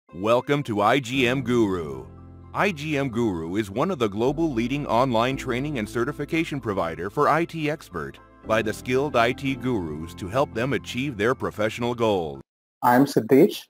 Welcome to IGM Guru. IGM Guru is one of the global leading online training and certification provider for IT expert by the skilled IT gurus to help them achieve their professional goals. I'm Siddesh.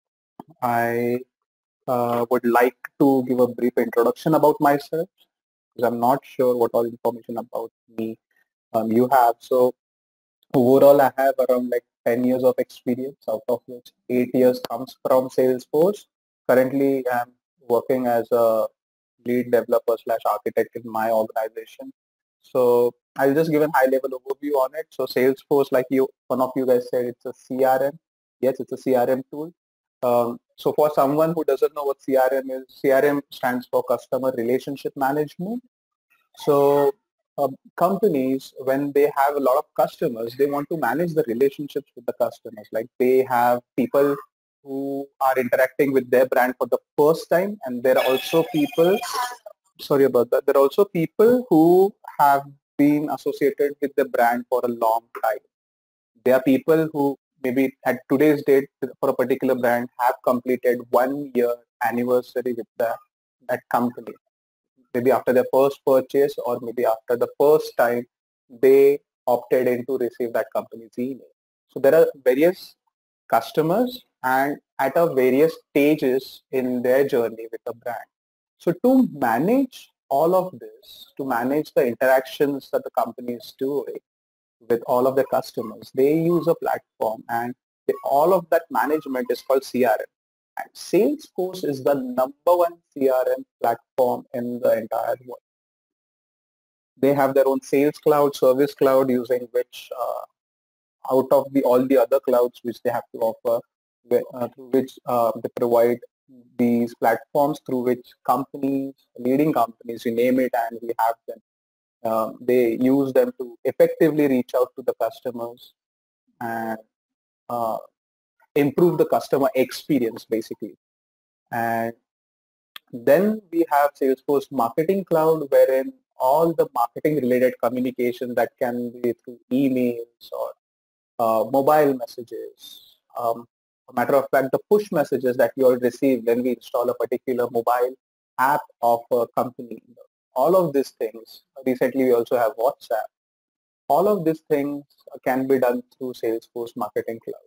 I would like to give a brief introduction about myself because I'm not sure what all information about me you have. So overall, I have around like 10 years of experience, out of which 8 years comes from Salesforce. Currently, I'm working as a lead developer slash architect in my organization. So I'll just give a high level overview on it. So Salesforce, like one of you guys said, it's a CRM. Yes, it's a CRM tool. So for someone who doesn't know what CRM is, CRM stands for Customer Relationship Management. So companies, when they have a lot of customers, they want to manage the relationships with the customers. Like they have people who are interacting with their brand for the first time, and there are also people, sorry about that, there are also people who have been associated with the brand for a long time. There are people who maybe at today's date for a particular brand have completed 1 year anniversary with that company. Maybe after their first purchase or maybe after the first time they opted in to receive that company's email. So there are various customers and at a various stages in their journey with the brand. So to manage all of this, to manage the interactions that the company is doing with all of the customers, they use a platform and all of that management is called CRM. And Salesforce is the number one CRM platform in the entire world. They have their own sales cloud, service cloud, using which out of all the other clouds which they have to offer, through which they provide these platforms through which companies, leading companies, you name it, and we have them. They use them to effectively reach out to the customers and uh, improve the customer experience basically. And then we have Salesforce Marketing Cloud, wherein all the marketing related communication that can be through emails or mobile messages. A matter of fact, the push messages that we all receive when we install a particular mobile app of a company. All of these things. Recently, we also have WhatsApp. All of these things can be done through Salesforce Marketing Cloud.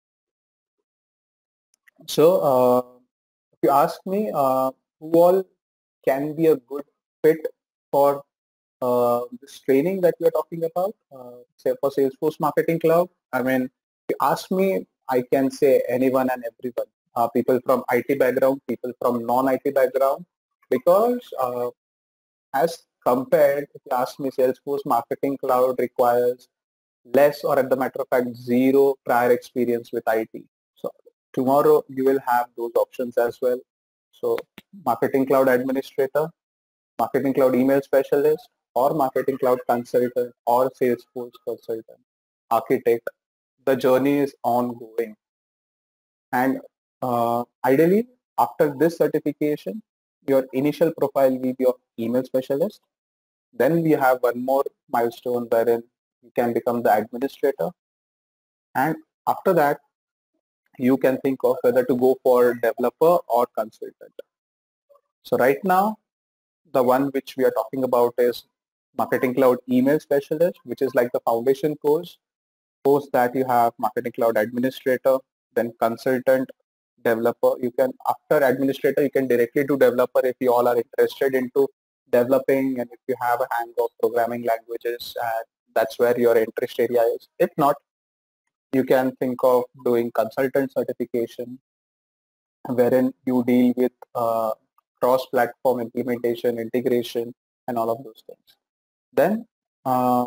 So, if you ask me, who all can be a good fit for this training that we are talking about, say for Salesforce Marketing Cloud? I mean, if you ask me, I can say anyone and everyone. People from IT background, people from non-IT background, because as compared, if you ask me, Salesforce Marketing Cloud requires less or at the matter of fact zero prior experience with IT. So tomorrow you will have those options as well. So Marketing Cloud Administrator, Marketing Cloud Email Specialist, or Marketing Cloud Consultant, or Salesforce Consultant, Architect. The journey is ongoing. And ideally, after this certification, your initial profile will be of email specialist. Then we have one more milestone wherein you can become the administrator. And after that, you can think of whether to go for developer or consultant. So right now, the one which we are talking about is Marketing Cloud Email Specialist, which is like the foundation course. Post that you have Marketing Cloud Administrator, then Consultant, Developer. You can, after Administrator, you can directly do Developer if you all are interested into developing and if you have a hang of programming languages, and that's where your interest area is. If not, you can think of doing Consultant certification, wherein you deal with cross-platform implementation, integration, and all of those things. Then uh,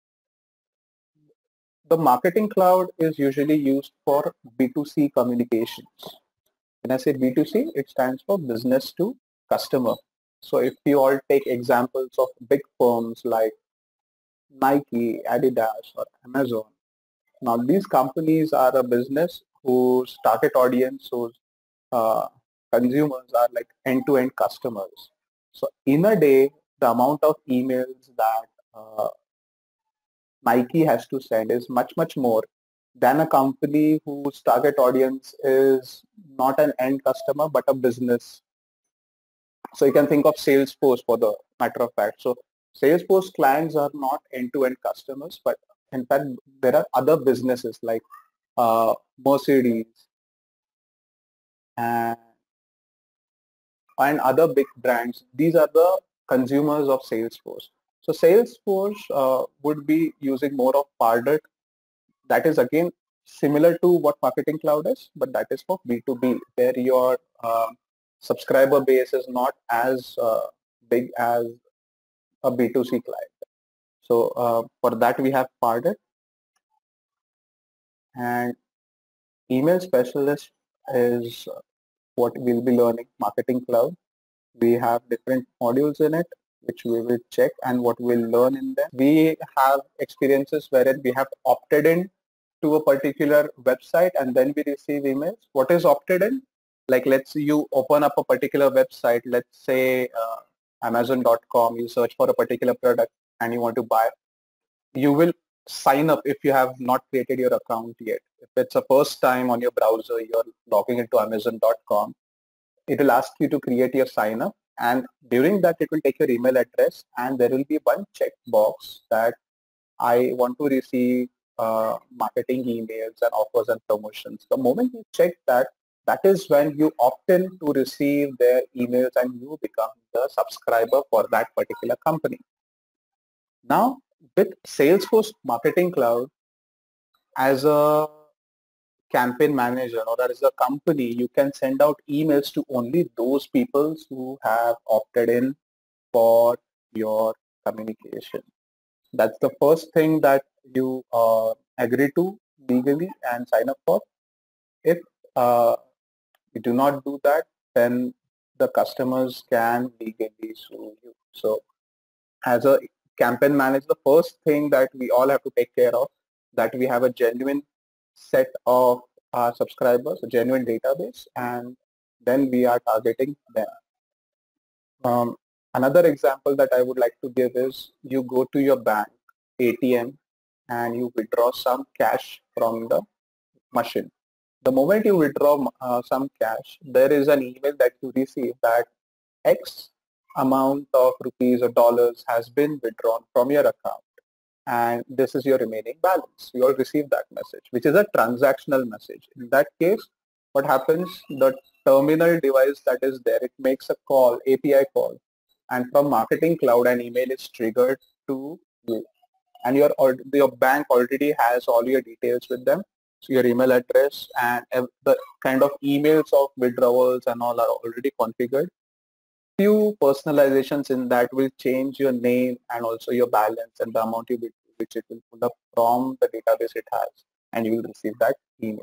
the Marketing Cloud is usually used for B2C communications. When I say B2C, it stands for business to customer. So if you all take examples of big firms like Nike, Adidas, or Amazon, now these companies are a business whose target audience, whose uh, consumers are like end-to-end customers. So in a day, the amount of emails that Nike has to send is much, much more than a company whose target audience is not an end customer but a business. So you can think of Salesforce for the matter of fact. So Salesforce clients are not end-to-end customers, but in fact there are other businesses like Mercedes and other big brands. These are the consumers of Salesforce. So Salesforce would be using more of Pardot. That is again similar to what Marketing Cloud is, but that is for B2B, where your subscriber base is not as big as a B2C client. So for that we have Pardot, and email specialist is what we'll be learning, Marketing Cloud. We have different modules in it, which we will check and what we'll learn in them. We have experiences wherein we have opted in to a particular website and then we receive emails. What is opted in? Like let's say you open up a particular website, let's say Amazon.com, you search for a particular product and you want to buy. You will sign up if you have not created your account yet. If it's a first time on your browser, you're logging into Amazon.com, it will ask you to create your sign up, and during that it will take your email address and there will be one check box that I want to receive marketing emails and offers and promotions. The moment you check that, that is when you opt in to receive their emails and you become the subscriber for that particular company. Now with Salesforce Marketing Cloud, as a campaign manager or as a company, you can send out emails to only those people who have opted in for your communication. That's the first thing that you agree to legally and sign up for. If you do not do that, then the customers can legally sue you. So as a campaign manager, the first thing that we all have to take care of, that we have a genuine set of our subscribers, a genuine database, and then we are targeting them. Another example that I would like to give is you go to your bank ATM and you withdraw some cash from the machine. The moment you withdraw some cash, there is an email that you receive that X amount of rupees or dollars has been withdrawn from your account and this is your remaining balance. You all receive that message, which is a transactional message. In that case, what happens, the terminal device that is there, it makes a call, API call, and from Marketing Cloud an email is triggered to you. And your bank already has all your details with them. So your email address and the kind of emails of withdrawals and all are already configured. Few personalizations in that will change your name and also your balance and the amount you withdraw, which it will pull up from the database it has, and you will receive that email.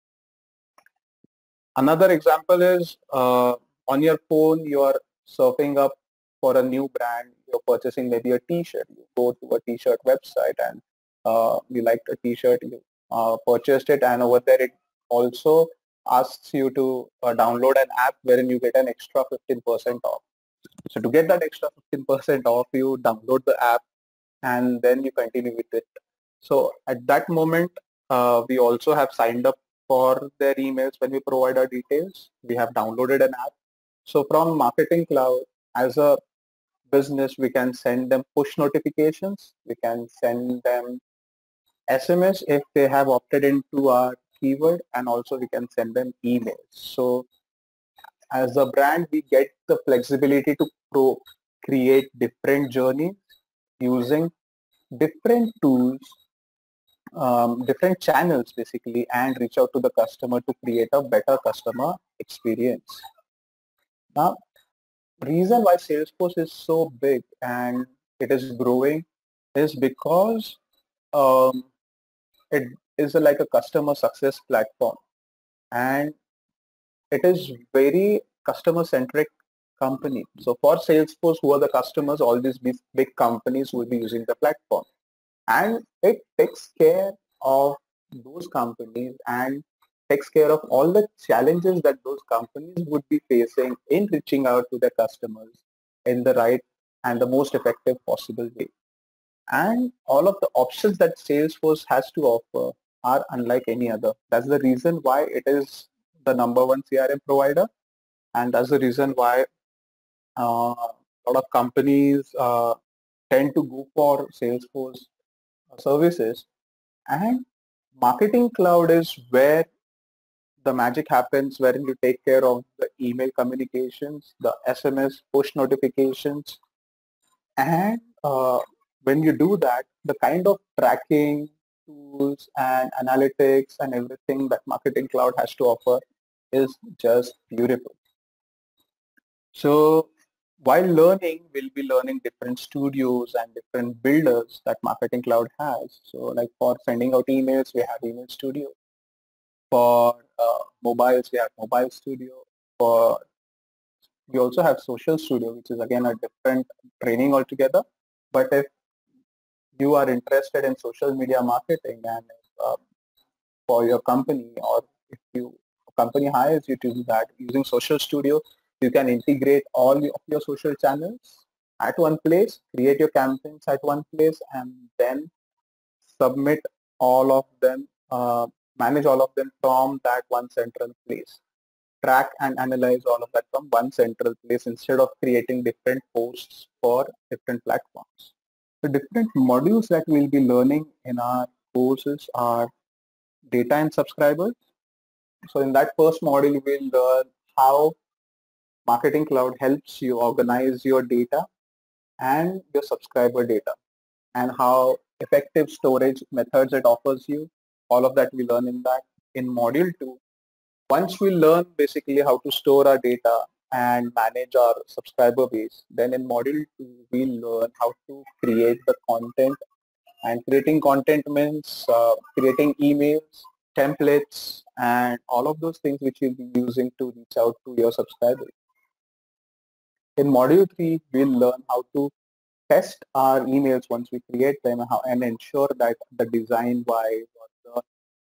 Another example is on your phone, you are surfing up for a new brand, you're purchasing maybe a t-shirt. You go to a t-shirt website and you liked a t-shirt, you purchased it, and over there it also asks you to download an app wherein you get an extra 15% off. So to get that extra 15% off, you download the app and then you continue with it. So at that moment, we also have signed up for their emails when we provide our details. We have downloaded an app. So from Marketing Cloud, as a business, we can send them push notifications. We can send them SMS if they have opted into our keyword, and also we can send them emails. So as a brand, we get the flexibility to create different journeys using different tools, different channels basically, and reach out to the customer to create a better customer experience. Now, reason why Salesforce is so big and it is growing is because it is like a customer success platform, and it is very customer centric company. So for Salesforce, who are the customers? All these big companies will be using the platform, and it takes care of those companies and takes care of all the challenges that those companies would be facing in reaching out to their customers in the right and the most effective possible way. And all of the options that Salesforce has to offer are unlike any other. That's the reason why it is the #1 CRM provider, and that's the reason why a lot of companies tend to go for Salesforce services. And Marketing Cloud is where the magic happens, wherein you take care of the email communications, the SMS push notifications, and when you do that, the kind of tracking tools and analytics and everything that Marketing Cloud has to offer is just beautiful. So while learning, we'll be learning different studios and different builders that Marketing Cloud has. So like for sending out emails, we have Email Studio. For mobiles, we have Mobile Studio. For we also have Social Studio, which is again a different training altogether. But if you are interested in social media marketing and for your company, or if you company hires you to do that using Social Studio, you can integrate all of your social channels at one place, create your campaigns at one place, and then submit all of them, manage all of them from that one central place. Track and analyze all of that from one central place instead of creating different posts for different platforms. The different modules that we'll be learning in our courses are data and subscribers. So in that first module, we'll learn how Marketing Cloud helps you organize your data and your subscriber data, and how effective storage methods it offers you. All of that we learn in that. In module 2, once we learn basically how to store our data and manage our subscriber base, then in module 2, we learn how to create the content. And creating content means creating emails, templates, and all of those things which you'll be using to reach out to your subscribers. In module 3, we'll learn how to test our emails once we create them and ensure that the design wise or the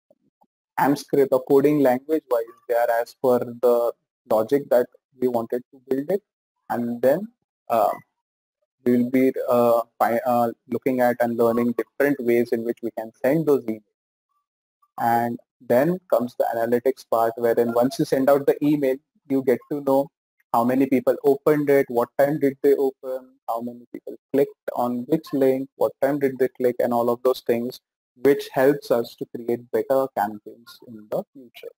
AMP or coding language wise they are as per the logic that we wanted to build it. And then we will be looking at and learning different ways in which we can send those emails. And then comes the analytics part, wherein once you send out the email, you get to know how many people opened it, what time did they open, how many people clicked on which link, what time did they click, and all of those things, which helps us to create better campaigns in the future.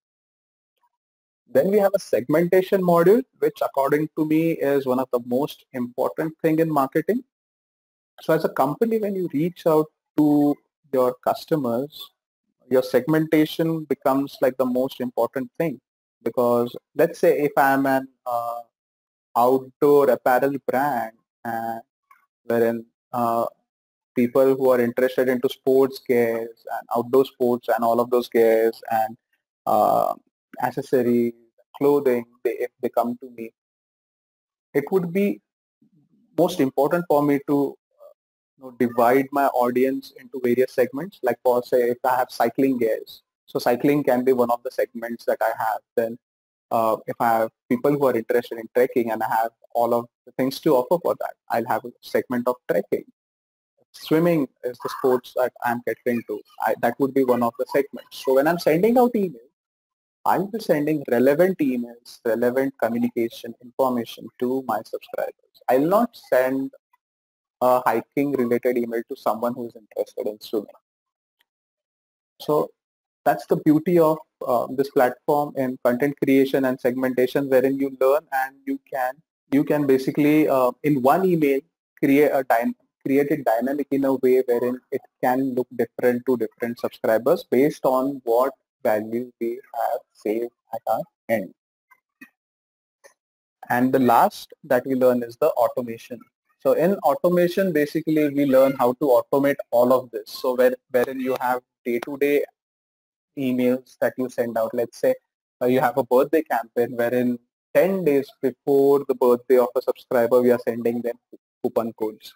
Then we have a segmentation module, which according to me is one of the most important thing in marketing. So as a company, when you reach out to your customers, your segmentation becomes like the most important thing. Because let's say if I'm an outdoor apparel brand, wherein people who are interested into sports gears and outdoor sports and all of those gears and accessories, clothing, if they come to me, it would be most important for me to divide my audience into various segments. Like for say, if I have cycling gears, so cycling can be one of the segments that I have. Then if I have people who are interested in trekking and I have all of the things to offer for that, I'll have a segment of trekking. Swimming is the sports that I'm catering to. That would be one of the segments. So when I'm sending out emails, I'll be sending relevant emails, relevant communication information to my subscribers. I'll not send a hiking related email to someone who is interested in swimming. So that's the beauty of this platform in content creation and segmentation, wherein you learn and you can basically in one email create it dynamic in a way wherein it can look different to different subscribers based on what value we have saved at our end. And the last that we learn is the automation. So in automation, basically we learn how to automate all of this. So wherein you have day-to-day emails that you send out. Let's say you have a birthday campaign wherein 10 days before the birthday of a subscriber, we are sending them coupon codes.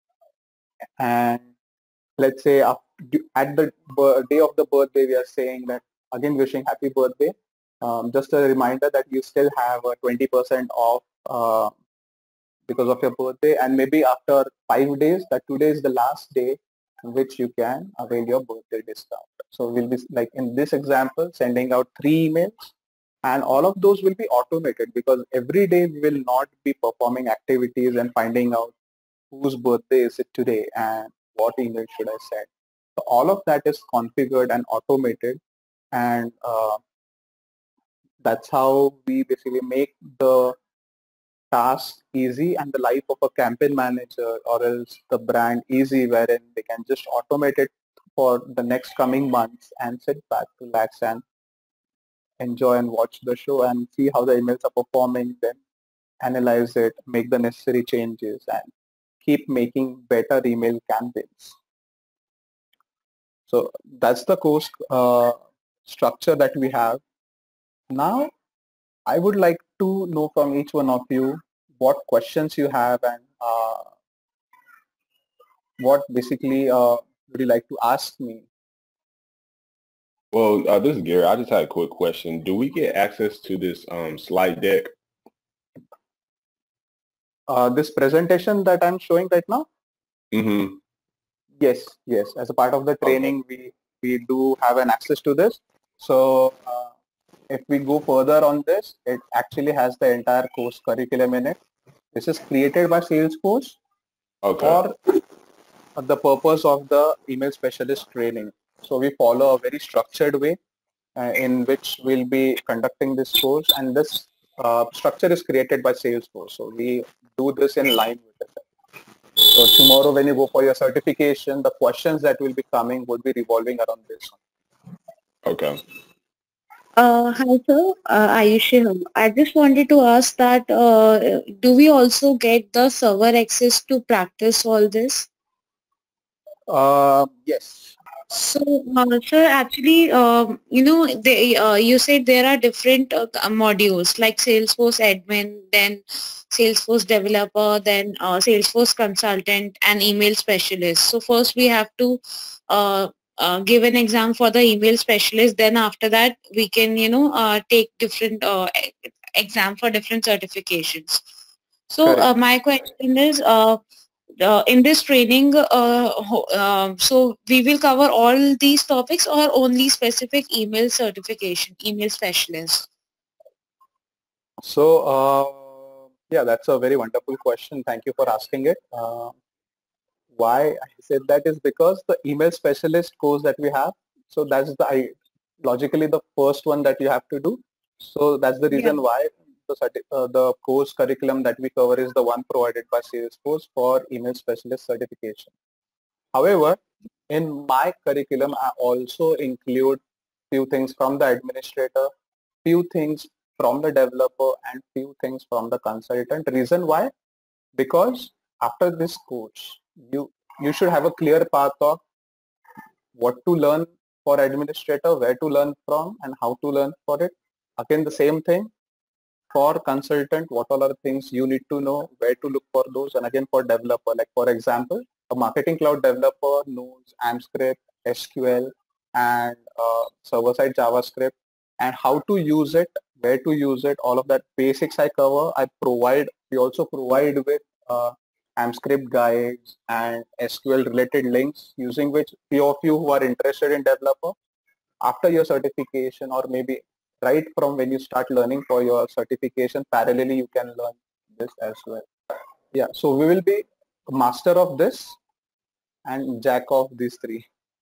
And let's say at the day of the birthday, we are saying that, again, wishing happy birthday. Just a reminder that you still have a 20% off because of your birthday, and maybe after 5 days, that today is the last day, which you can avail your birthday discount. So we'll be like in this example, sending out 3 emails, and all of those will be automated because every day we will not be performing activities and finding out whose birthday is it today and what email should I send. So all of that is configured and automated, and that's how we basically make the task easy and the life of a campaign manager or else the brand easy, wherein they can just automate it for the next coming months and sit back, relax, and enjoy and watch the show and see how the emails are performing, then analyze it, make the necessary changes, and keep making better email campaigns. So that's the course structure that we have. Now, I would like to know from each one of you what questions you have and what basically would you like to ask me? Well, this is Gary. I just had a quick question. Do we get access to this slide deck? This presentation that I'm showing right now? Mm-hmm. Yes, yes. As a part of the training, we do have an access to this. So if we go further on this, it actually has the entire course curriculum in it. This is created by Salesforce for the purpose of the email specialist training. So we follow a very structured way in which we'll be conducting this course, and this structure is created by Salesforce. So we do this in line with it. So tomorrow when you go for your certification, the questions that will be coming would be revolving around this one. Okay. Hi sir, Ayushi here. I just wanted to ask that do we also get the server access to practice all this? Yes. So, sir, actually, you said there are different modules like Salesforce admin, then Salesforce developer, then Salesforce consultant, and email specialist. So first we have to give an exam for the email specialist. Then after that, we can, take different exam for different certifications. So my question is, in this training, so we will cover all these topics or only specific email certification, email specialist? So yeah, that's a very wonderful question. Thank you for asking it. Why I said that is because the email specialist course that we have, so that's logically the first one that you have to do. So that's the reason why the course curriculum that we cover is the one provided by Salesforce for email specialist certification. However, in my curriculum, I also include few things from the administrator, few things from the developer, and few things from the consultant. Reason why? Because after this course, you should have a clear path of what to learn for administrator, where to learn from, and how to learn for it. Again, the same thing for consultant, what all are things you need to know, where to look for those, and again for developer, like for example, a marketing cloud developer knows AMP script, SQL, and server-side JavaScript, and how to use it, where to use it, all of that basics I cover. We also provide with AMP script guides and SQL related links, using which few of you who are interested in developer, after your certification or maybe right from when you start learning for your certification, parallelly you can learn this as well. Yeah, so we will be master of this and jack of these three.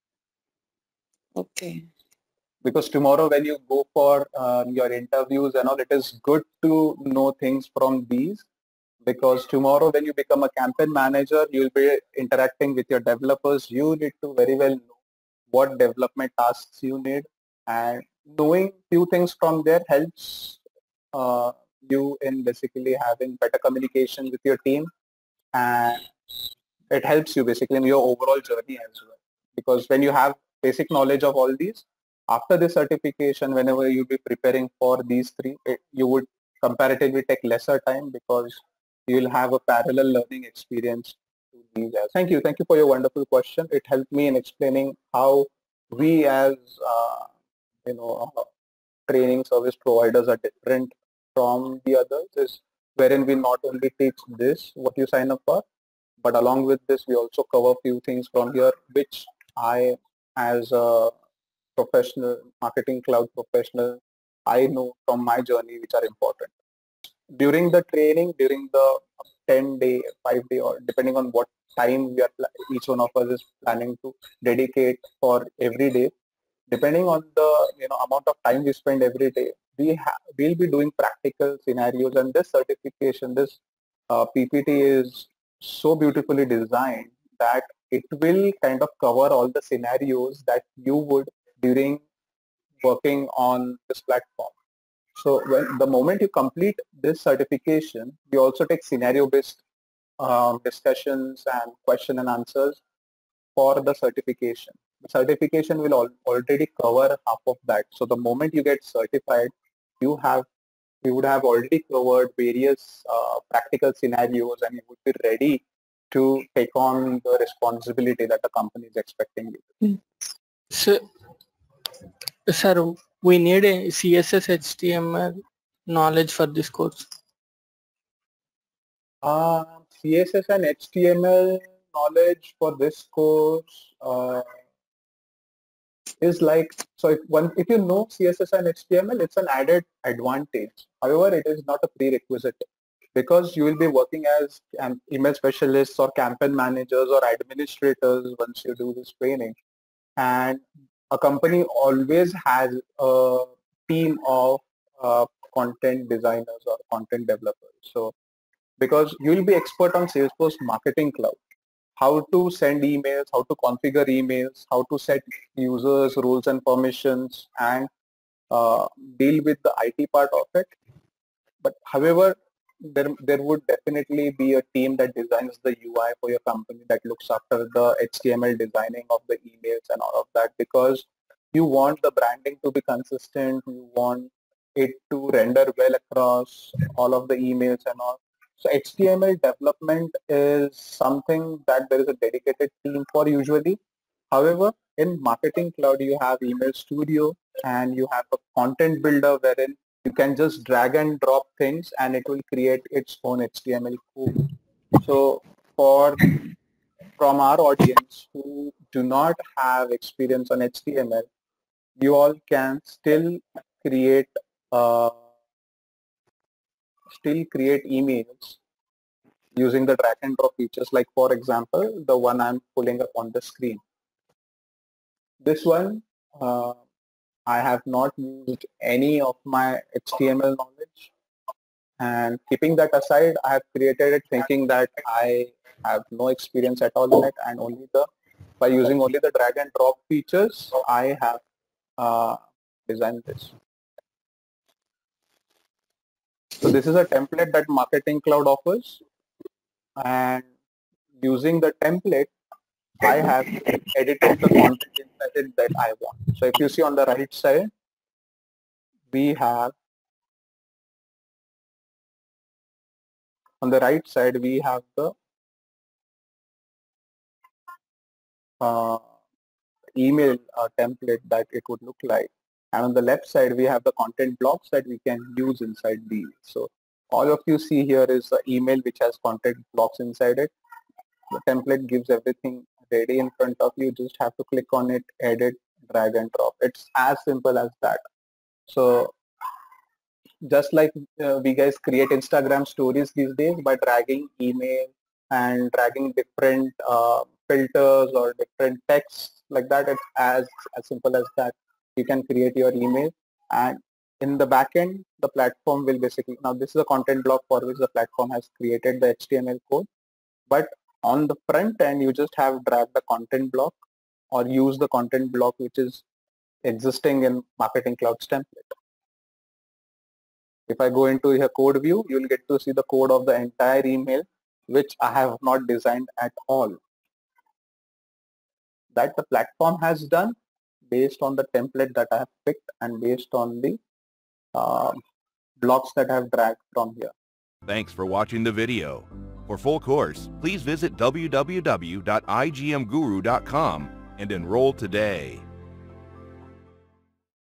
Okay. Because tomorrow when you go for your interviews and all, it is good to know things from these, because tomorrow when you become a campaign manager, you'll be interacting with your developers. You need to very well know what development tasks you need, and knowing few things from there helps you in basically having better communication with your team, and it helps you basically in your overall journey as well. Because when you have basic knowledge of all these, after the certification, whenever you'll be preparing for these three, you would comparatively take lesser time because you'll have a parallel learning experience to these. Thank you for your wonderful question. It helped me in explaining how we as training service providers are different from the others, is wherein we not only teach this, what you sign up for, But along with this, we also cover a few things from here, which I, as a professional, marketing cloud professional, I know from my journey, which are important. During the training, during the 10-day, 5-day, or depending on what time we are, each one of us is planning to dedicate for every day, depending on the amount of time we spend every day, we'll be doing practical scenarios. And this certification, this PPT is so beautifully designed that it will kind of cover all the scenarios that you would during working on this platform. So when the moment you complete this certification, you also take scenario-based discussions and question and answers for the certification. The certification will already cover half of that. So the moment you get certified, you would have already covered various practical scenarios, and you would be ready to take on the responsibility that the company is expecting you. So, sir, we need a CSS HTML knowledge for this course. CSS and HTML knowledge for this course is like, so if you know CSS and HTML, it's an added advantage. However, it is not a prerequisite, because you will be working as email specialists or campaign managers or administrators once you do this training. And a company always has a team of content designers or content developers. So because you will be expert on Salesforce Marketing Cloud, how to send emails, how to configure emails, how to set users, roles and permissions, and deal with the IT part of it. But however, there would definitely be a team that designs the UI for your company, that looks after the HTML designing of the emails and all of that, because you want the branding to be consistent, you want it to render well across all of the emails and all. So HTML development is something that there is a dedicated team for usually. However, in Marketing Cloud, you have Email Studio and you have a content builder wherein you can just drag and drop things and it will create its own HTML code. So from our audience who do not have experience on HTML, you all can still create emails using the drag and drop features, like for example, the one I'm pulling up on the screen. This one, I have not used any of my HTML knowledge, and keeping that aside, I have created it thinking that I have no experience at all in it, and by using only the drag and drop features, I have designed this. So this is a template that Marketing Cloud offers, and using the template, I have edited the content inside it that I want. So if you see on the right side, we have the email template that it would look like. And on the left side, we have the content blocks that we can use inside these. So all of you see here is the email which has content blocks inside it. The template gives everything ready in front of you. Just have to click on it, edit, drag and drop. It's as simple as that. So just like we guys create Instagram stories these days by dragging email and dragging different filters or different texts like that, it's as simple as that. You can create your email, and in the backend, the platform will basically, now this is a content block for which the platform has created the HTML code, but on the front end, you just have drag the content block or use the content block which is existing in Marketing Cloud's template. If I go into your code view, you will get to see the code of the entire email, which I have not designed at all. That the platform has done based on the template that I have picked and based on the blocks that I have dragged from here. Thanks for watching the video. For full course, please visit www.igmguru.com and enroll today.